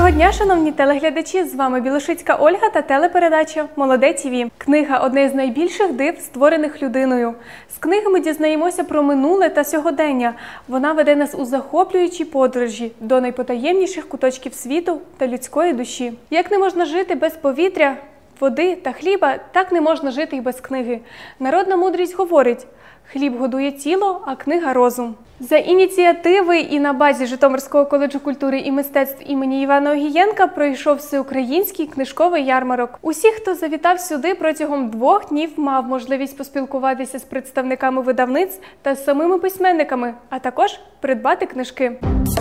Доброго дня, шановні телеглядачі! З вами Білошицька Ольга та телепередача «Молоде ТІВІ». Книга – одне з найбільших див, створених людиною. З книги ми дізнаємося про минуле та сьогодення. Вона веде нас у захоплюючі подорожі до найпотаємніших куточків світу та людської душі. Як не можна жити без повітря, води та хліба, так не можна жити й без книги. Народна мудрість говорить: хліб годує тіло, а книга – розум. За ініціативи і на базі Житомирського коледжу культури і мистецтв імені Івана Огієнка пройшов всеукраїнський книжковий ярмарок. Усі, хто завітав сюди протягом 2 днів, мав можливість поспілкуватися з представниками видавництв та з самими письменниками, а також придбати книжки.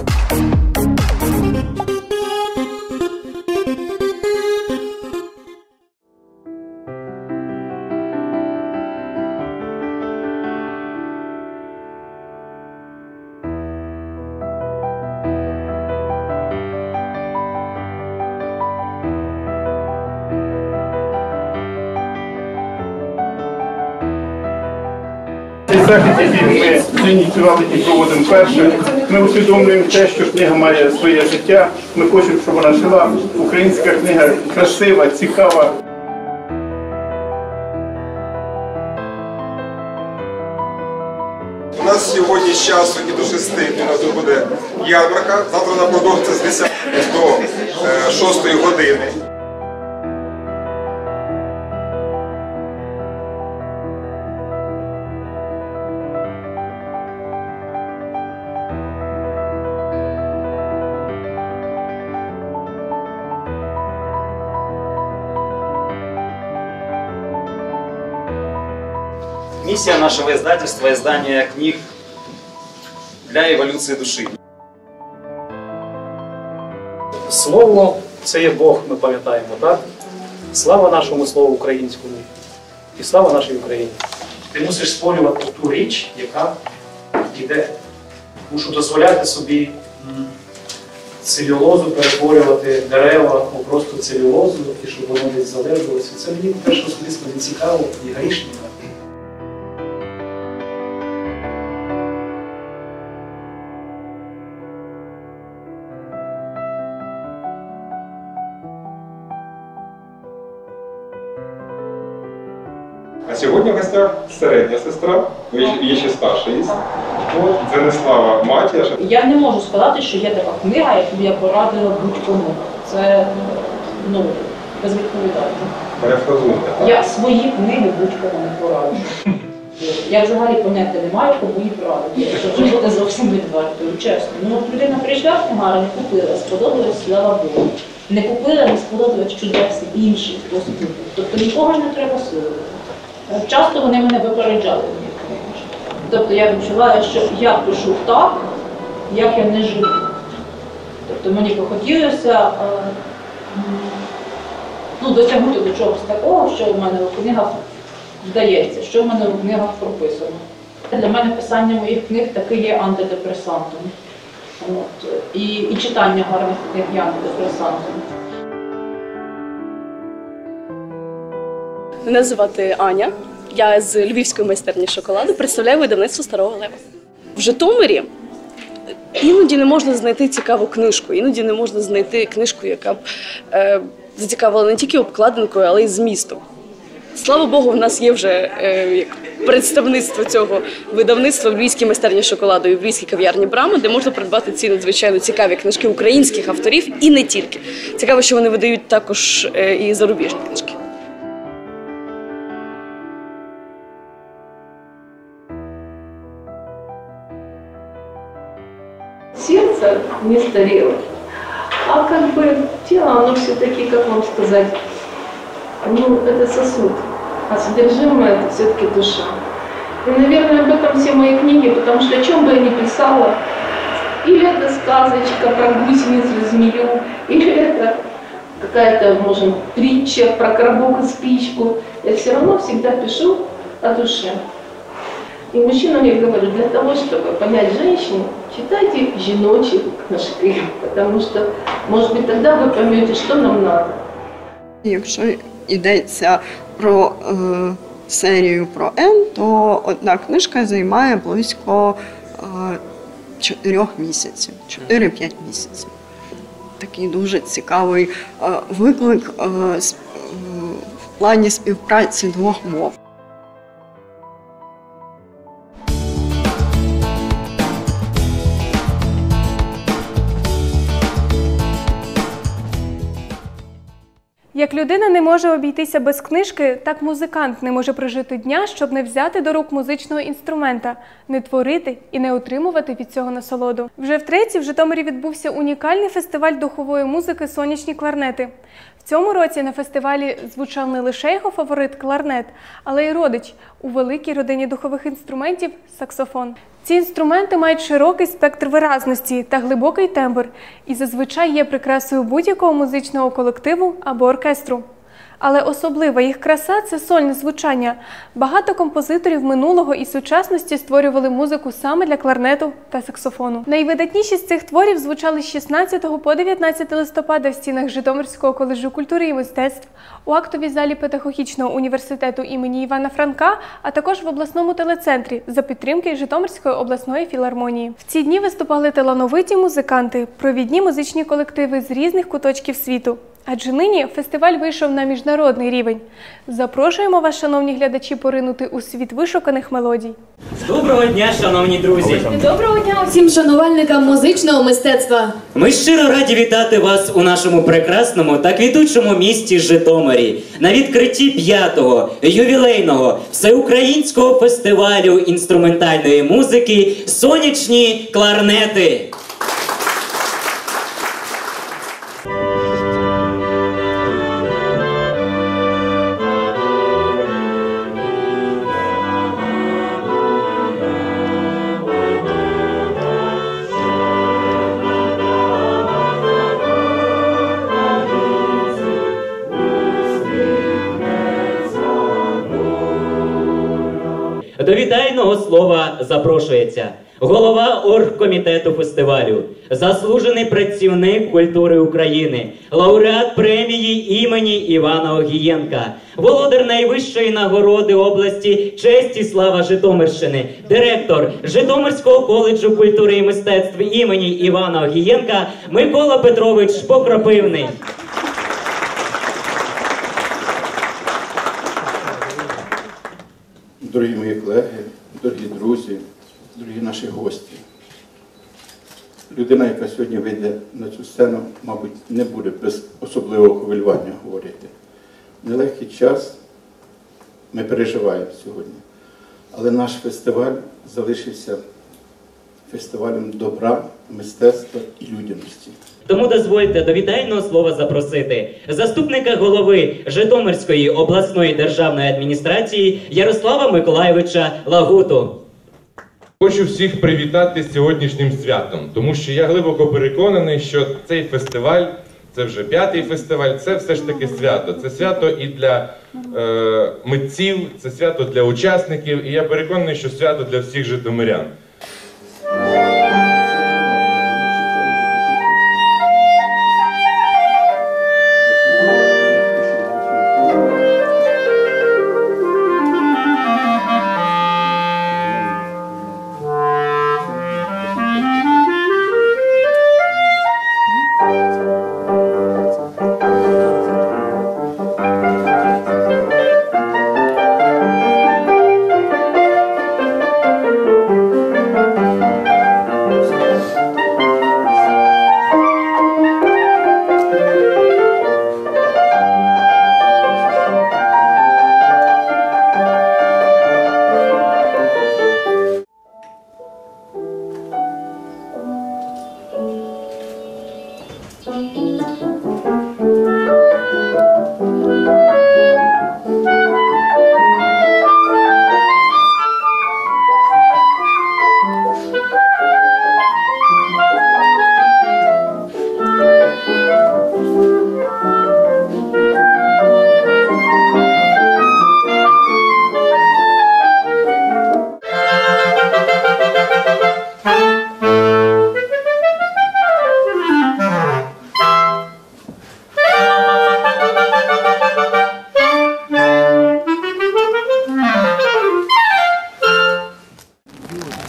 Цей захід, який ми ініціювали і проводимо вперше, ми усвідомлюємо те, що книга має своє життя. Ми хочемо, щоб вона жила. Українська книга красива, цікава. У нас сьогодні з часу і до 6 у нас буде ярмарка. Завтра вона продовжиться з 10 до 6 години. Миссия нашего издательства – издание книг для еволюции души. Слово – це є Бог, ми пам'ятаємо, так? Слава нашому слову українському і слава нашій Україні. Ти мусиш створювати ту річ, яка йде. Мушу дозволяти собі целюлозу перетворювати дерева у просто целюлозу, і щоб воно десь залежалося. Це мені перш особисто не цікаво і грішно. А сьогодні в гостях середня сестра, є ще старша є. Венеслава Матія. Я не можу сказати, що є така книга, яку б я порадила будь-кому. Це безвідповідально. Перефразуйте. Я свої книги будь-кому не пораджу. Я взагалі поняття не маю, кому її порадити. Якщо вже бути зовсім відвертою, чесно. Ну, людина прийшла в книгарню, не купила, сподобалось, слава Богу. Не купила, не сподобалось, чудесний інший спосіб. Тобто нікого ж не треба силувати. Часто вони мене випереджали в моїх книгах. Тобто я відчуваю, що я пишу так, як я не живу. Тобто мені б хотілося досягнути до чогось такого, що в мене у книгах вдається, що в мене у книгах прописано. Для мене писання моїх книг таки є антидепресантом. І читання гарних книг є антидепресантом. Мене звати Аня, я з Львівської майстерні шоколаду, представляю видавництво Старого Лева. В Житомирі іноді не можна знайти цікаву книжку, іноді не можна знайти книжку, яка б зацікавила не тільки обкладинкою, але й змістом. Слава Богу, в нас є вже представництво цього видавництва в Львівській майстерні шоколаду і в Львівській кав'ярні Брама, де можна придбати ці надзвичайно цікаві книжки українських авторів і не тільки. Цікаво, що вони видають також і зарубіжні книжки. Сердце не старело, а как бы тело, оно все-таки, как вам сказать, это сосуд, а содержимое это все-таки душа. И, наверное, об этом все мои книги, потому что о чем бы я ни писала, или это сказочка про гусеницу и змею, или это какая-то, может, притча про коробок и спичку, я все равно всегда пишу о душе. И мужчинам я говорю, для того, чтобы понять женщину, читайте женочьи книжки, потому что, может быть, тогда вы поймете, что нам надо. Якщо йдеться про серію про Н, то одна книжка займає близько 4 місяців, 4-5 місяців. такий дуже цікавий виклик в плані співпраці двох мов. Як людина не може обійтися без книжки, так музикант не може прожити дня, щоб не взяти до рук музичного інструмента, не творити і не отримувати від цього насолоду. Вже втретє в Житомирі відбувся унікальний фестиваль духової музики «Сонячні кларнети». В цьому році на фестивалі звучав не лише його фаворит – кларнет, але й родич у великій родині духових інструментів – саксофон. Ці інструменти мають широкий спектр виразності та глибокий тембр і зазвичай є прикрасою будь-якого музичного колективу або оркестру. Але особлива їх краса – це сольне звучання. Багато композиторів минулого і сучасності створювали музику саме для кларнету та саксофону. Найвидатніші з цих творів звучали з 16 по 19 листопада в стінах Житомирського коледжу культури і мистецтв, у актовій залі Педагогічного університету імені Івана Франка, а також в обласному телецентрі за підтримки Житомирської обласної філармонії. В ці дні виступали талановиті музиканти, провідні музичні колективи з різних куточків світу. Адже нині фестиваль вийшов на міжнародний рівень. Запрошуємо вас, шановні глядачі, поринути у світ вишуканих мелодій. Доброго дня, шановні друзі! Доброго дня усім шанувальникам музичного мистецтва! Ми щиро раді вітати вас у нашому прекрасному та квітучому місті Житомирі на відкритті 5-го ювілейного всеукраїнського фестивалю інструментальної музики «Сонячні кларнети». До вітального слова запрошується голова оргкомітету фестивалю, заслужений працівник культури України, лауреат премії імені Івана Огієнка, володар найвищої нагороди області «Честь і слава Житомирщини», директор Житомирського коледжу культури і мистецтв імені Івана Огієнка Микола Петрович Покропивний. Дорогі мої колеги, дорогі друзі, дорогі наші гості. Людина, яка сьогодні вийде на цю сцену, мабуть, не буде без особливого хвилювання говорити. Нелегкий час ми переживаємо сьогодні, але наш фестиваль залишився фестивалем добра, мистецтва і людяності. Тому дозвольте до вітального слова запросити заступника голови Житомирської обласної державної адміністрації Ярослава Миколайовича Лагуту. Хочу всіх привітати з сьогоднішнім святом, тому що я глибоко переконаний, що цей фестиваль, це вже 5-й фестиваль, це все ж таки свято. Це свято і для митців, це свято для учасників, і я переконаний, що свято для всіх житомирян.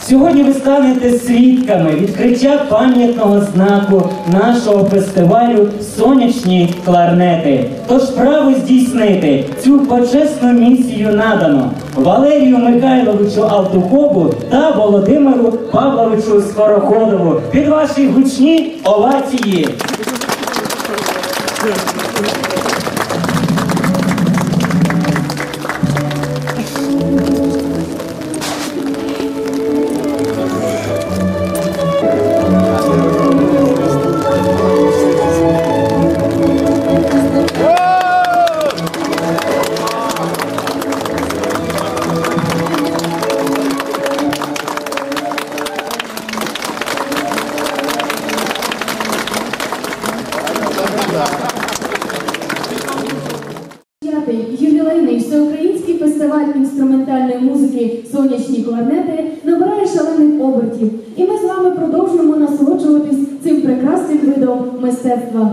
Сьогодні ви станете свідками відкриття пам'ятного знаку нашого фестивалю «Сонячні кларнети». Тож право здійснити цю почесну місію надано Валерію Михайловичу Алтухову та Володимиру Павловичу Скороходову. Під ваші гучні овації! Ювілейний всеукраїнський фестиваль інструментальної музики «Сонячні кларнети» набирає шалених обертів. І ми з вами продовжуємо насолоджуватись цим прекрасним видом мистецтва.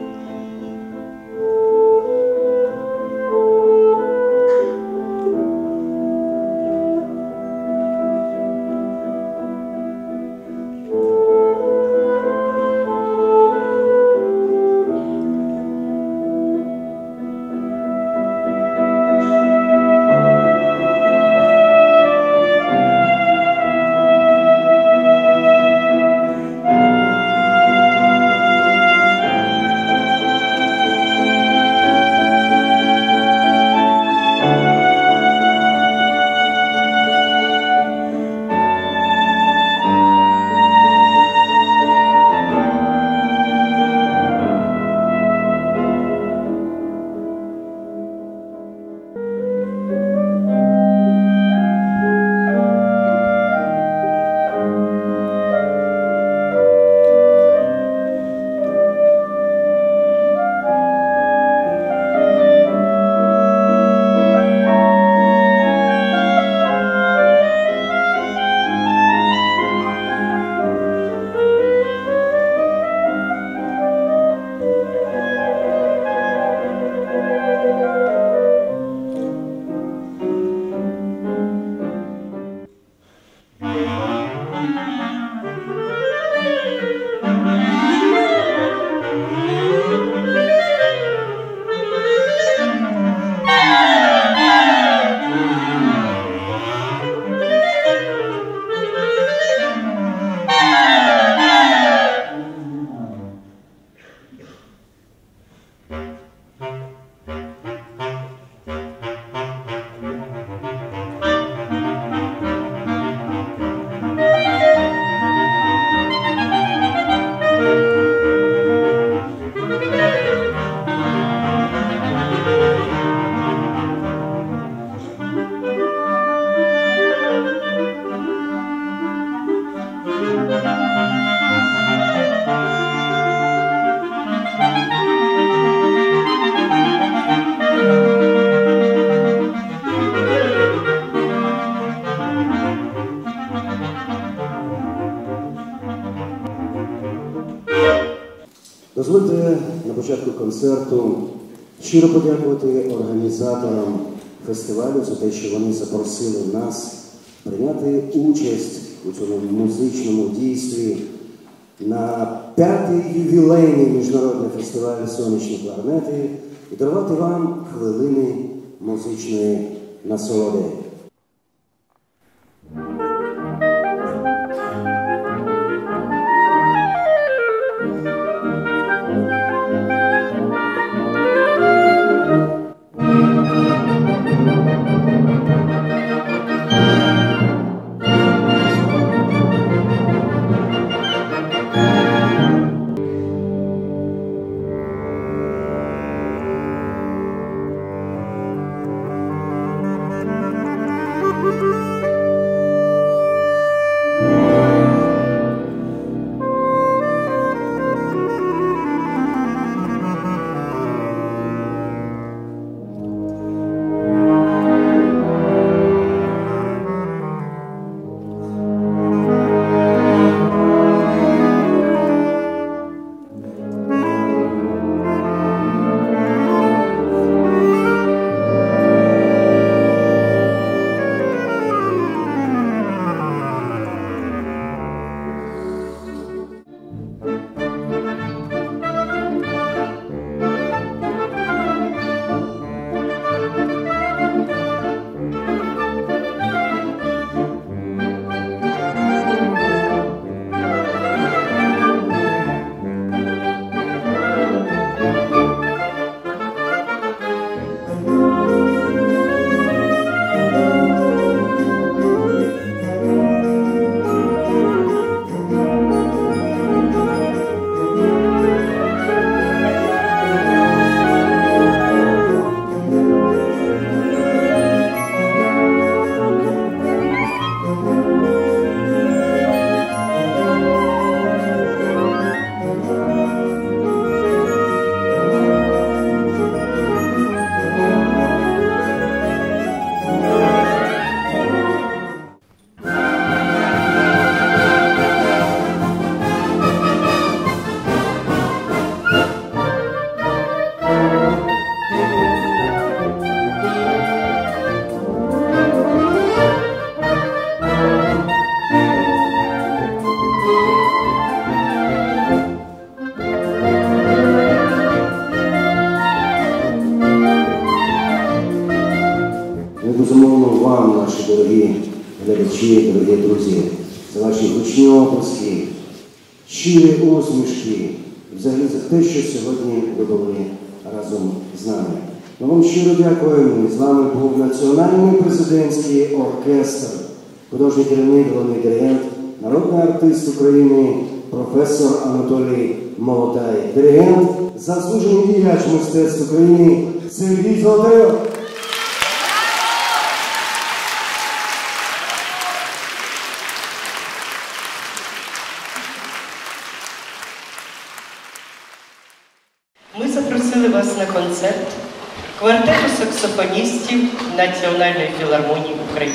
Дозвольте на початку концерту щиро подякувати організаторам фестивалю за те, що вони запросили нас прийняти участь у цьому музичному дійстві на 5-й ювілейний міжнародний фестиваль «Сонячні кларнети» і дарувати вам хвилини музичної насолоди. глядачі, дорогі друзі, за ваші гучні оплески, щирі усмішки, і взагалі за те, що сьогодні ви були разом з нами. Ми вам щиро дякуємо. З вами був Національний президентський оркестр, художній керівник, головний диригент, народний артист України, професор Анатолій Молодай, диригент, заслужений діяч мистецтв України Сергій Золотарьов. Ми запросили вас на концерт квартету саксофоністів Національної філармонії України.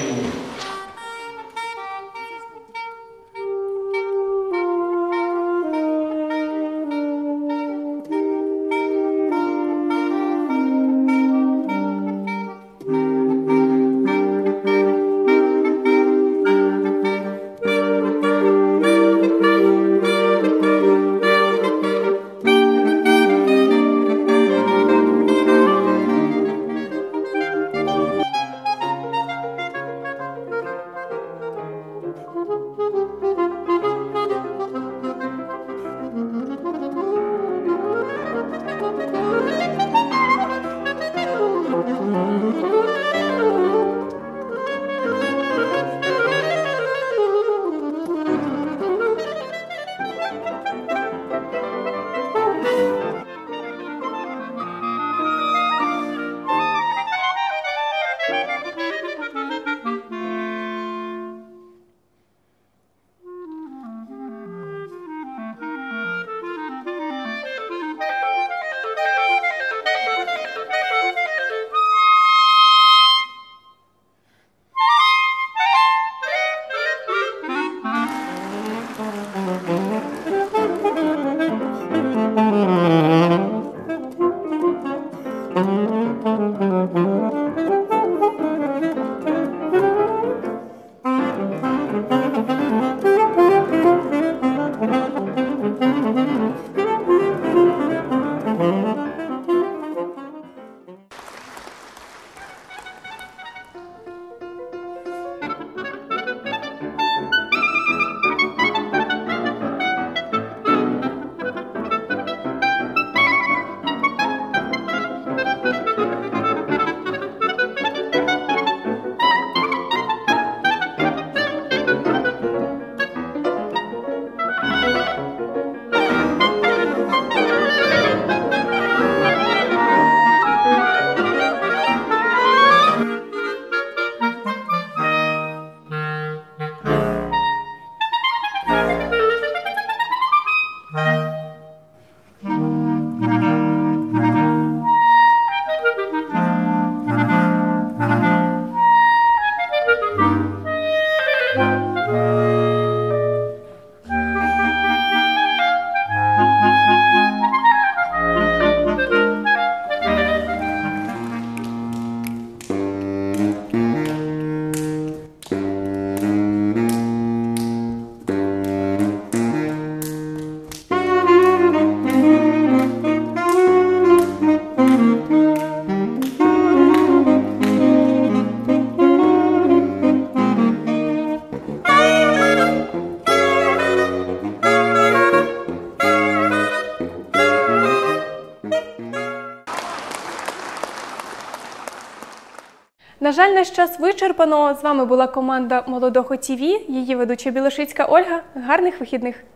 На жаль, наш час вичерпано. З вами була команда Молодого ТІВІ, її ведуча Білошицька Ольга. Гарних вихідних!